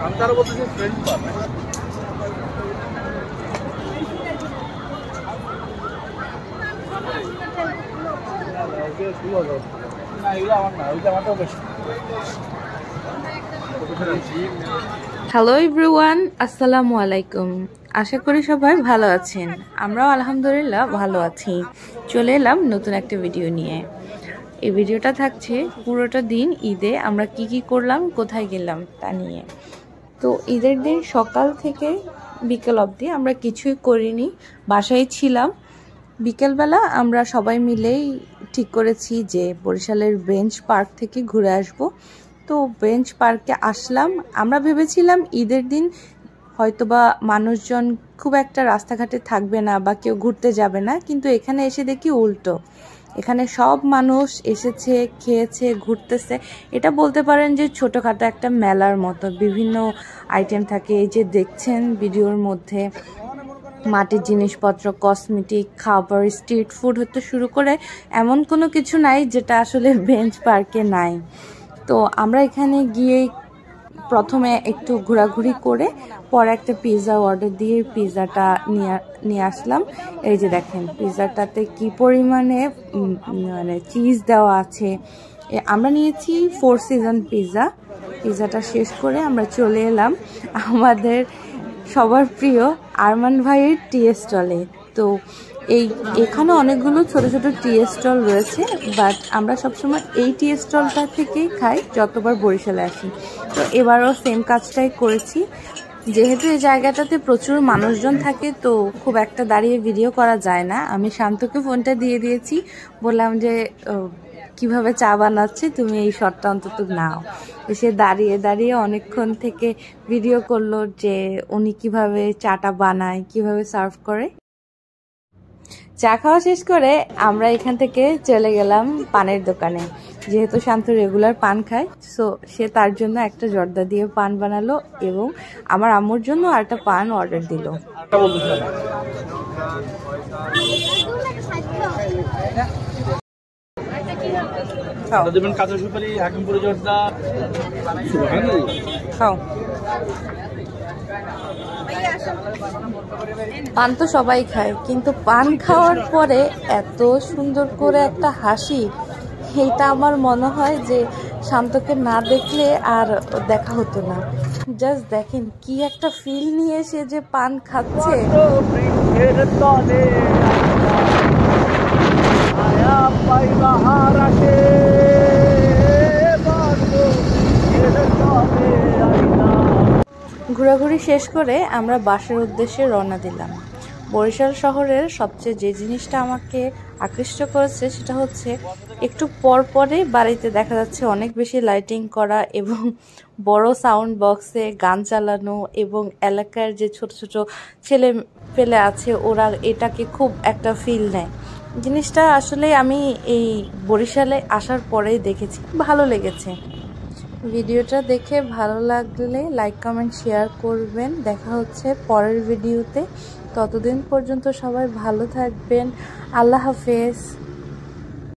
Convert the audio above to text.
Hello everyone, আসসালামু আলাইকুম। আশা করি সবাই ভালো আছেন। আমরাও আলহামদুলিল্লাহ ভালো আছি। চলে এলাম নতুন একটা ভিডিও নিয়ে। এই ভিডিওটা থাকছে পুরোটা দিন ঈদে আমরা কি করলাম, কোথায় গেলাম তা নিয়ে। তো ঈদের দিন সকাল থেকে বিকেল অবধি আমরা কিছুই করিনি, বাসায় ছিলাম। বিকেলবেলা আমরা সবাই মিলেই ঠিক করেছি যে বরিশালের বেঞ্চ পার্ক থেকে ঘুরে আসব। তো বেঞ্চ পার্কে আসলাম। আমরা ভেবেছিলাম ঈদের দিন হয়তোবা মানুষজন খুব একটা রাস্তাঘাটে থাকবে না বা কেউ ঘুরতে যাবে না, কিন্তু এখানে এসে দেখি উল্টো। এখানে সব মানুষ এসেছে, খেয়েছে, ঘুরতেছে। এটা বলতে পারেন যে ছোটোখাটো একটা মেলার মতো, বিভিন্ন আইটেম থাকে। এই যে দেখছেন ভিডিওর মধ্যে মাটির জিনিসপত্র, কসমেটিক, খাবার, স্ট্রিট ফুড হতে শুরু করে এমন কোনো কিছু নাই যেটা আসলে বেঞ্চ পার্কে নাই। তো আমরা এখানে গিয়ে প্রথমে একটু ঘোরাঘুরি করে পরে একটা পিৎজা অর্ডার দিয়ে পিৎজাটা নিয়ে আসলাম। এই যে দেখেন পিৎজাটাতে কি পরিমাণে মানে চিজ দেওয়া আছে। আমরা নিয়েছি 4 সিজন পিৎজা। পিৎজাটা শেষ করে আমরা চলে এলাম আমাদের সবার প্রিয় আরমান ভাইয়ের টি স্টলে। তো এখানে অনেকগুলো ছোট ছোট টি স্টল রয়েছে, বাট আমরা সবসময় এই টি স্টলটা থেকেই খাই যতবার বরিশালে আসি। তো এবারও সেম কাজটাই করেছি। যেহেতু এই জায়গাটাতে প্রচুর মানুষজন থাকে, তো খুব একটা দাঁড়িয়ে ভিডিও করা যায় না। আমি শান্তকে ফোনটা দিয়ে দিয়েছি, বললাম যে কিভাবে চা বানাচ্ছে তুমি এই শটটা অন্তত নাও। সে দাঁড়িয়ে দাঁড়িয়ে অনেকক্ষণ থেকে ভিডিও করলো যে উনি কিভাবে চাটা বানায়, কিভাবে সার্ভ করে। চা খাওয়া শেষ করে আমরা এখান থেকে চলে গেলাম পানের দোকানে। যেহেতু শান্ত রেগুলার পান খায়, সো সে তার জন্য একটা জর্দা দিয়ে পান বানালো এবং আমার আম্মুর জন্য আরেকটা পান অর্ডার দিল। খাও। পান তো সবাই খায়, কিন্তু পান খাওয়ার পরে এত সুন্দর করে একটা হাসি, এটা আমার মনে হয় যে শান্তকে না দেখলে আর দেখা হতো না। জাস্ট দেখেন কি একটা ফিল নিয়ে এসে যে পান খাচ্ছে। ঘোরাঘুরি শেষ করে আমরা বাসার উদ্দেশ্যে রওনা দিলাম। বরিশাল শহরের সবচেয়ে যে জিনিসটা আমাকে আকৃষ্ট করেছে সেটা হচ্ছে একটু পরে বাড়িতে দেখা যাচ্ছে অনেক বেশি লাইটিং করা এবং বড় সাউন্ড বক্সে গান চালানো, এবং এলাকার যে ছোট ছোট ছেলে পেলে আছে ওরা এটাকে খুব একটা ফিল নেয়। জিনিসটা আসলে আমি এই বরিশালে আসার পরেই দেখেছি, ভালো লেগেছে। ভিডিওটা দেখে ভালো লাগলে লাইক, কমেন্ট, শেয়ার করবেন। দেখা হচ্ছে পরের ভিডিওতে। ততদিন পর্যন্ত সবাই ভালো থাকবেন। আল্লাহ হাফেজ।